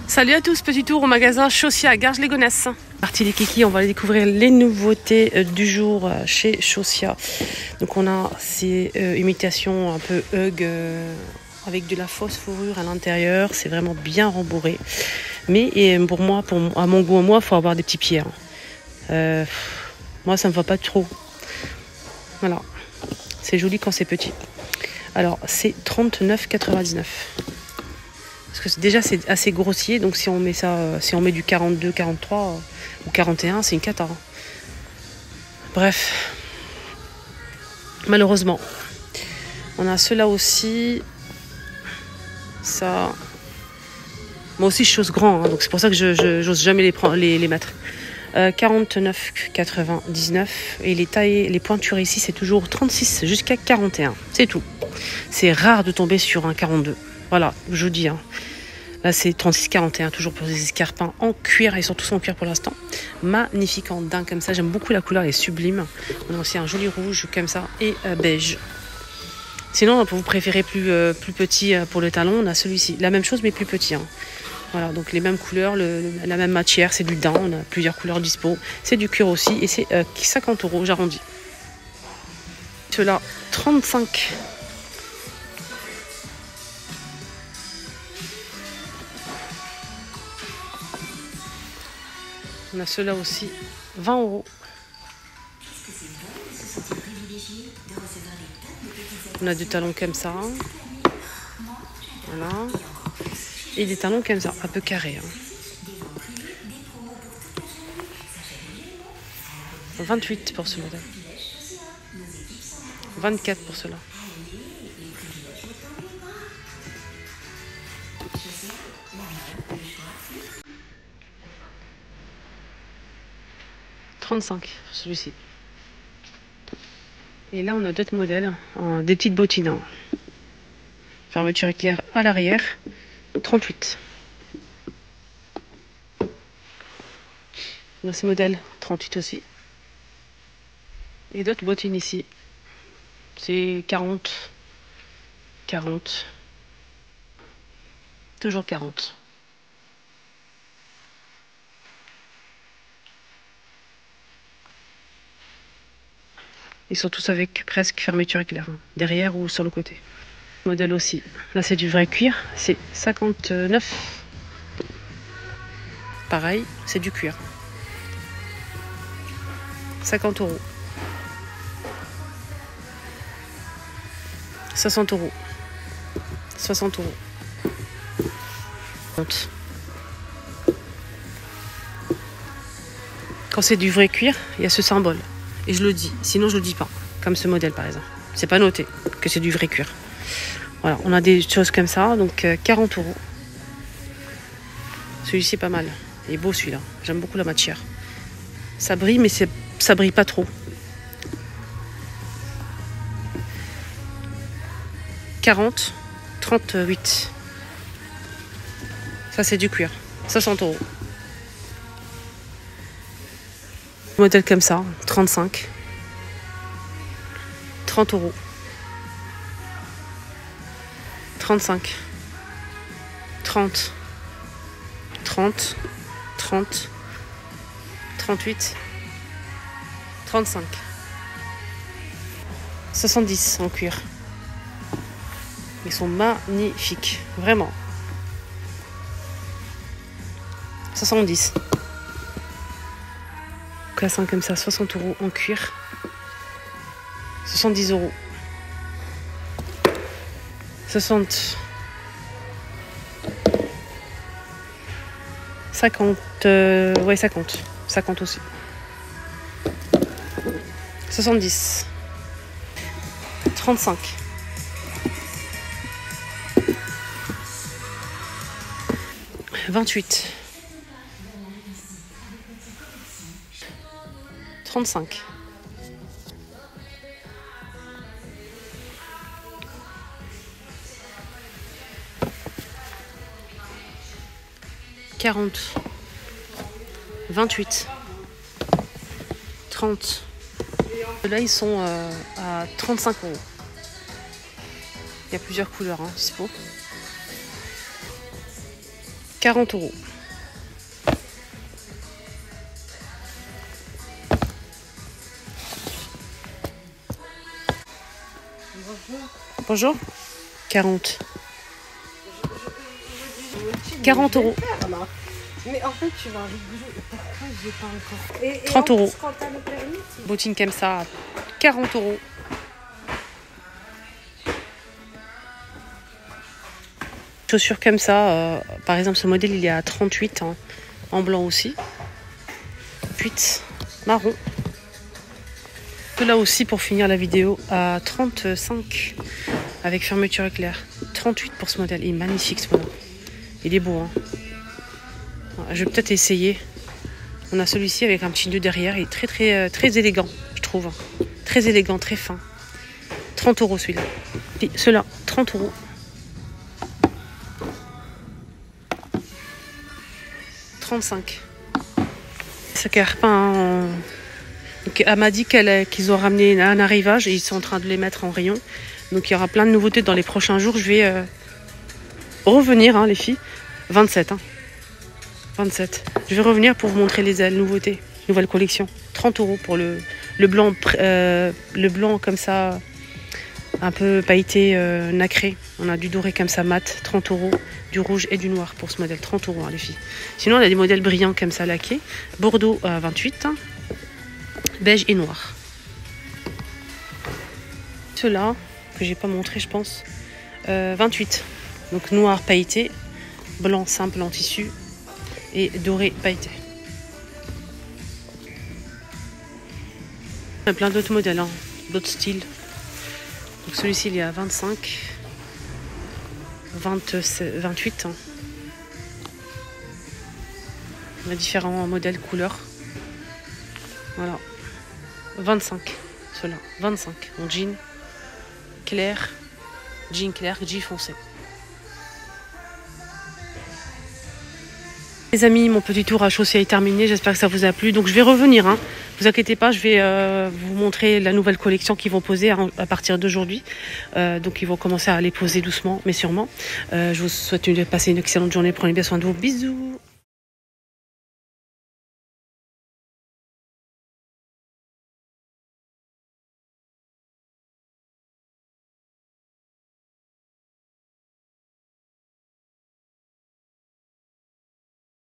Salut à tous, petit tour au magasin Chaucia à Garges-les-Gonesse. Partie des kikis, on va aller découvrir les nouveautés du jour chez Chaucia. Donc on a ces imitations un peu hug avec de la fausse fourrure à l'intérieur. C'est vraiment bien rembourré. Mais pour moi, à mon goût, il faut avoir des petits pieds. Moi, ça me va pas trop. Voilà, c'est joli quand c'est petit. Alors c'est 39,99 €. Parce que déjà c'est assez grossier, donc si on met ça, si on met du 42, 43 ou 41, c'est une cata. Bref, malheureusement, on a ceux-là aussi. Ça, moi aussi je chose grand, donc c'est pour ça que je n'ose jamais les mettre. 49,99 € et les pointures ici c'est toujours 36 jusqu'à 41. C'est tout. C'est rare de tomber sur un 42. Voilà, je vous dis. Là, c'est 36,41, toujours pour des escarpins en cuir. Ils sont tous en cuir pour l'instant. Magnifique en daim comme ça. J'aime beaucoup la couleur, elle est sublime. On a aussi un joli rouge comme ça et beige. Sinon, pour vous préférer plus petit pour le talon, on a celui-ci. La même chose, mais plus petit. Voilà, donc les mêmes couleurs, la même matière. C'est du daim. On a plusieurs couleurs dispo. C'est du cuir aussi et c'est 50 €, j'arrondis. Ceux-là, 35 €. On a ceux-là aussi, 20 €. On a des talons comme ça. Voilà. Et des talons comme ça, un peu carrés. 28 € pour ce modèle. 24 € pour cela. « 35 € pour celui-ci. Et là, on a d'autres modèles, des petites bottines. Fermeture éclair à l'arrière, 38 €. On a ces modèles, 38 € aussi. Et d'autres bottines ici. C'est 40. Toujours 40. Ils sont tous avec presque fermeture éclair, derrière ou sur le côté. Modèle aussi. Là, c'est du vrai cuir. C'est 59. Pareil, c'est du cuir. 50 €. 60 €. 60 €. Quand c'est du vrai cuir, il y a ce symbole. Et je le dis, sinon je le dis pas. Comme ce modèle par exemple. C'est pas noté que c'est du vrai cuir. Voilà, on a des choses comme ça, donc 40 €. Celui-ci est pas mal. Il est beau celui-là. J'aime beaucoup la matière. Ça brille, mais ça brille pas trop. 40, 38. Ça c'est du cuir. 60 €. Modèle comme ça, 35. 30 €. 35. 30. 30. 30. 38. 35. 70 en cuir. Ils sont magnifiques, vraiment. 70. Classin comme ça, 60 € en cuir. 70 €. 60. 50. Ouais, 50. 50 aussi. 70. 35. 28. 35. 40. 28. 30. Là, ils sont à 35 €. Il y a plusieurs couleurs, dispo. 40 €. Bonjour. 40. 40 €. Mais en fait, tu vas rigoler. Pourquoi j'ai pas encore 30 €. Quand t'as le permis, Bottines comme ça, 40 €. Chaussures comme ça, par exemple, ce modèle il est à 38, hein, en blanc aussi. 8 marron. Là aussi, pour finir la vidéo, à 35 avec fermeture éclair. 38 pour ce modèle. Il est magnifique ce modèle. Il est beau. Hein. Je vais peut-être essayer. On a celui-ci avec un petit nœud derrière. Il est très élégant, je trouve. Hein. Très élégant, très fin. 30 € celui-là. Et ceux-là, 30 €. 35. Ça carre pas. Hein. Donc, elle m'a dit qu'ils ont ramené un arrivage et ils sont en train de les mettre en rayon. Donc il y aura plein de nouveautés dans les prochains jours. Je vais revenir, hein, les filles. 27. Hein. 27. Je vais revenir pour vous montrer les nouveautés. Nouvelle collection. 30 € pour le blanc comme ça, un peu pailleté, nacré. On a du doré comme ça, mat. 30 €. Du rouge et du noir pour ce modèle. 30 €, hein, les filles. Sinon, on a des modèles brillants comme ça, laqués. Bordeaux à 28. Hein. Beige et noir. Ceux-là, que j'ai pas montré, je pense. 28. Donc noir pailleté, blanc simple en tissu et doré pailleté. Il y a plein d'autres modèles, hein, d'autres styles. Donc celui-ci il est à 25, 28. Hein. On a différents modèles, couleurs. Voilà. 25, ceux-là. 25. En jean clair, jean foncé. Les amis, mon petit tour à Chaussée est terminé. J'espère que ça vous a plu. Donc je vais revenir. Hein. Vous inquiétez pas, je vais vous montrer la nouvelle collection qu'ils vont poser à partir d'aujourd'hui. Donc ils vont commencer à les poser doucement, mais sûrement. Je vous souhaite de passer une excellente journée. Prenez bien soin de vous. Bisous.